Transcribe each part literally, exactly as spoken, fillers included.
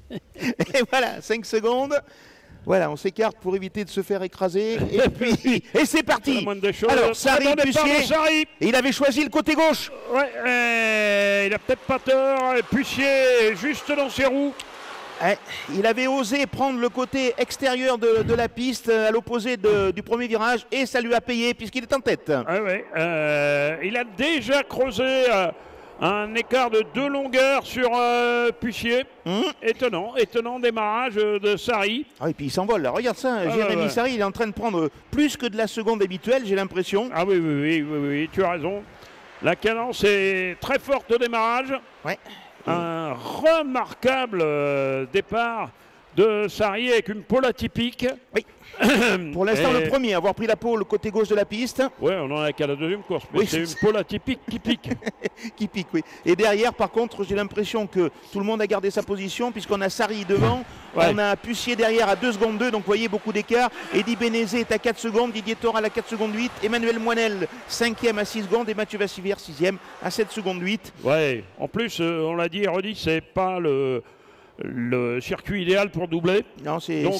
Et voilà, cinq secondes. Voilà, on s'écarte pour éviter de se faire écraser. Et puis, et c'est parti. Alors, Sarri, Pucier, et il avait choisi le côté gauche. Ouais, euh, il a peut-être pas tort. Pucier est juste dans ses roues. Eh, il avait osé prendre le côté extérieur de, de la piste à l'opposé du premier virage et ça lui a payé puisqu'il est en tête. Ah ouais, euh, il a déjà creusé euh, un écart de deux longueurs sur euh, Pucier. Mmh. Étonnant, étonnant démarrage de Sarri. Ah et puis il s'envole là, regarde ça, ah, Jérémy ouais, ouais. Sarri il est en train de prendre plus que de la seconde habituelle, j'ai l'impression. Ah oui, oui, oui, oui, oui, tu as raison. La cadence est très forte au démarrage. Ouais. Un remarquable euh, départ de Sarri avec une pole atypique. Oui. Pour l'instant, et... le premier à avoir pris la pole côté gauche de la piste. Oui, on en a qu'à la deuxième course, mais oui, c'est une pole atypique qui pique. Qui pique, oui. Et derrière, par contre, j'ai l'impression que tout le monde a gardé sa position, puisqu'on a Sarri devant, ouais. On a Pucier derrière à deux secondes deux, donc vous voyez beaucoup d'écart. Eddy Benezet est à quatre secondes, Didier Toral à quatre secondes huit, Emmanuel Moinel cinquième à six secondes et Mathieu Vassivière sixième à sept secondes huit. Ouais, en plus, euh, on l'a dit et redit, c'est pas le. le circuit idéal pour doubler. Non, c'est donc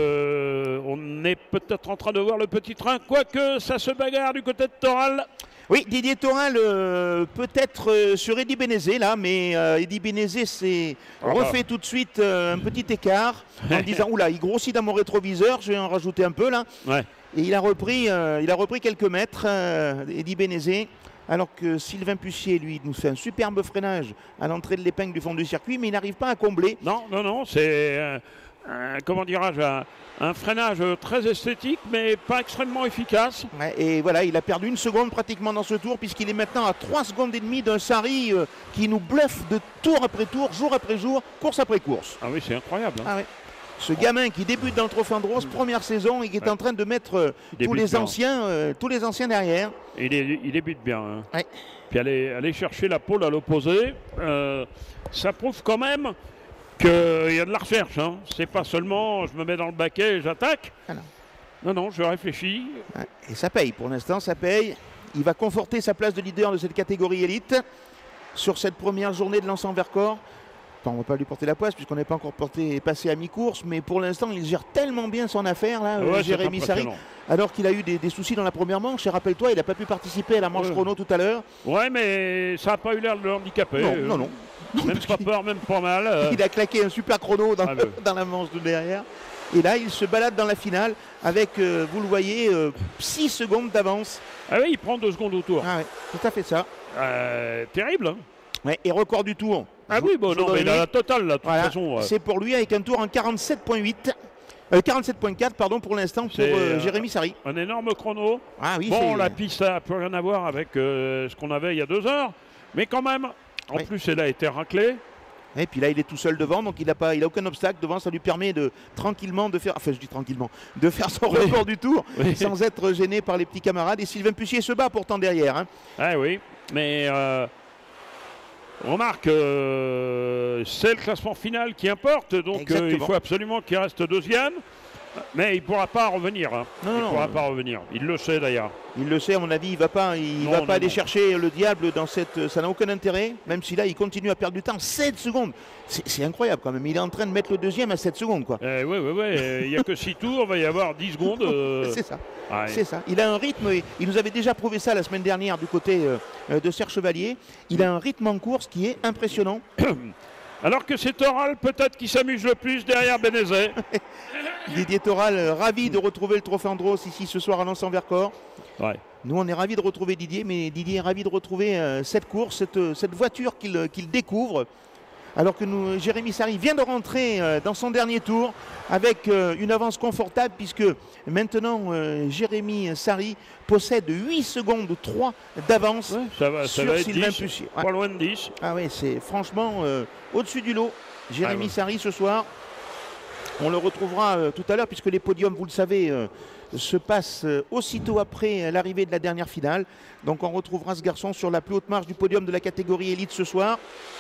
euh, on est peut-être en train de voir le petit train, quoique ça se bagarre du côté de Toral. Oui, Didier Toral euh, peut-être euh, sur Eddy Benezet là, mais euh, Eddy Benezet s'est oh refait bah. tout de suite euh, un petit écart en disant oula, il grossit dans mon rétroviseur, je vais en rajouter un peu là. Ouais. Et il a repris, euh, il a repris quelques mètres, euh, Eddy Benezet. Alors que Sylvain Pucier, lui, nous fait un superbe freinage à l'entrée de l'épingle du fond du circuit, mais il n'arrive pas à combler. Non, non, non, c'est, euh, euh, comment dirais-je, un, un freinage très esthétique, mais pas extrêmement efficace. Ouais, et voilà, il a perdu une seconde pratiquement dans ce tour, puisqu'il est maintenant à trois secondes et demie d'un Sarri euh, qui nous bluffe de tour après tour, jour après jour, course après course. Ah oui, c'est incroyable. Hein. Ah ouais. Ce gamin qui débute dans le Trophée Andros, première saison, et qui est ouais. en train de mettre euh, tous, les anciens, euh, tous les anciens derrière. Il, est, il débute bien. Hein. Ouais. Puis aller, aller chercher la pole à l'opposé, euh, ça prouve quand même qu'il y a de la recherche. Hein. C'est pas seulement je me mets dans le baquet et j'attaque. Ah non. non, non, je réfléchis. Ouais. Et ça paye, pour l'instant, ça paye. Il va conforter sa place de leader de cette catégorie élite sur cette première journée de l'Anse Vercors. Enfin, on ne va pas lui porter la poisse puisqu'on n'est pas encore porté, passé à mi-course, mais pour l'instant il gère tellement bien son affaire là, ouais, euh, Jérémy Sarri, alors qu'il a eu des, des soucis dans la première manche. Et rappelle-toi, il n'a pas pu participer à la manche ouais. chrono tout à l'heure. Ouais, mais ça n'a pas eu l'air de le handicaper. Non, euh, non, non. Même pas peur, même pas mal. Euh... Il a claqué un super chrono dans, ah, le, dans la manche de derrière. Et là, il se balade dans la finale avec, euh, vous le voyez, euh, six secondes d'avance. Ah oui, il prend deux secondes au tour. Ah ouais, tout à fait ça. Euh, terrible. Hein. Ouais, et record du tour. Ah oui, bon, non, mais il a la totale, là, de toute voilà. façon. Ouais. C'est pour lui avec un tour en quarante-sept point huit. Euh, quarante-sept point quatre, pardon, pour l'instant, pour euh, Jérémy Sarri. Un énorme chrono. Ah oui, bon, la piste n'a plus rien à voir avec euh, ce qu'on avait il y a deux heures. Mais quand même, en oui. plus, elle a été raclée. Et puis là, il est tout seul devant, donc il n'a pas, il a aucun obstacle devant. Ça lui permet de tranquillement de faire, enfin je dis tranquillement, de faire son oui. record du tour oui. sans être gêné par les petits camarades. Et Sylvain Pucier se bat pourtant derrière. Hein. Ah oui, mais euh, remarque, euh, c'est le classement final qui importe, donc euh, il faut absolument qu'il reste deuxième. Mais il ne pourra pas revenir. Hein. Non, il ne pourra non. pas revenir. Il le sait d'ailleurs. Il le sait, à mon avis, il ne va pas, il non, va non, pas aller non. chercher le diable dans cette. Ça n'a aucun intérêt, même si là, il continue à perdre du temps. sept secondes. C'est incroyable quand même. Il est en train de mettre le deuxième à sept secondes. Quoi. Eh, oui, oui, oui. Il n'y a que six tours, il va y avoir dix secondes. Euh... C'est ça. Ouais. C'est ça. Il a un rythme. Il nous avait déjà prouvé ça la semaine dernière du côté euh, de Serge Chevalier. Il a un rythme en course qui est impressionnant. Alors que c'est Toral peut-être qui s'amuse le plus derrière Benezet. Didier Toral, euh, ravi de retrouver le Trophée Andros ici ce soir à l'Anse Vercors. Ouais. Nous, on est ravis de retrouver Didier, mais Didier est ravi de retrouver euh, cette course, cette, cette voiture qu'il qu'il découvre. Alors que nous, Jérémy Sarri vient de rentrer euh, dans son dernier tour avec euh, une avance confortable, puisque maintenant euh, Jérémy Sarri possède huit secondes trois d'avance ouais, ça va, sur ça va Sylvain dix, Pucier. Pas ouais. loin de dix. Ah oui, c'est franchement euh, au-dessus du lot. Jérémy ah, ouais. Sarri ce soir. On le retrouvera euh, tout à l'heure, puisque les podiums, vous le savez, euh, se passent euh, aussitôt après l'arrivée de la dernière finale. Donc on retrouvera ce garçon sur la plus haute marche du podium de la catégorie élite ce soir.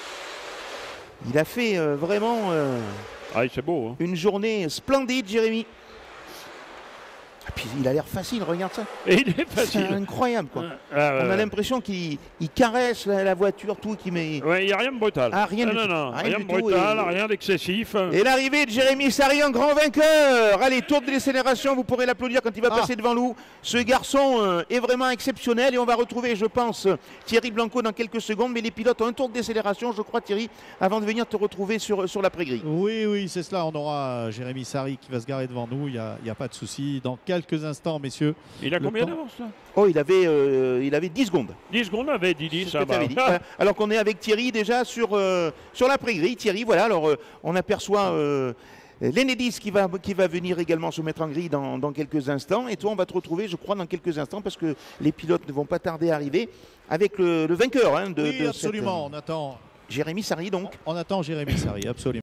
Il a fait euh, vraiment euh, ah, c'est beau, hein. une journée splendide, Jérémy. Et puis il a l'air facile, regarde ça. Et il est facile. C'est incroyable quoi. Ah, ouais, On a ouais. l'impression qu'il caresse la, la voiture, tout, qui met. Ouais, il n'y a rien de brutal. Ah, rien non, du non, tout. non, Rien rien du de tout, brutal, et- rien d'excessif. Et l'arrivée de Jérémy Sarri en grand vainqueur. Allez, tour de décélération, vous pourrez l'applaudir quand il va Ah. passer devant nous. Ce garçon euh, est vraiment exceptionnel et on va retrouver, je pense, Thierry Blanco dans quelques secondes. Mais les pilotes ont un tour de décélération, je crois, Thierry, avant de venir te retrouver sur, sur l'après-grille. Oui, oui, c'est cela. On aura Jérémy Sarri qui va se garer devant nous. Il n'y a, il y a pas de souci. Dans quelques instants, messieurs. Il a Le combien temps. d'avance là? Oh, il avait, euh, il avait dix secondes. dix secondes avait Didi, C'est ce ça que tu va. avais dit. Voilà. Alors qu'on est avec Thierry déjà sur, euh, sur l'après-grille. Thierry, voilà, alors euh, on aperçoit euh, l'Enedis qui va, qui va venir également se mettre en grille dans, dans quelques instants. Et toi, on va te retrouver, je crois, dans quelques instants parce que les pilotes ne vont pas tarder à arriver avec le, le vainqueur hein, de, Oui, de absolument. cette, On attend, Jérémy Sarri donc. on attend Jérémy Sarri, absolument.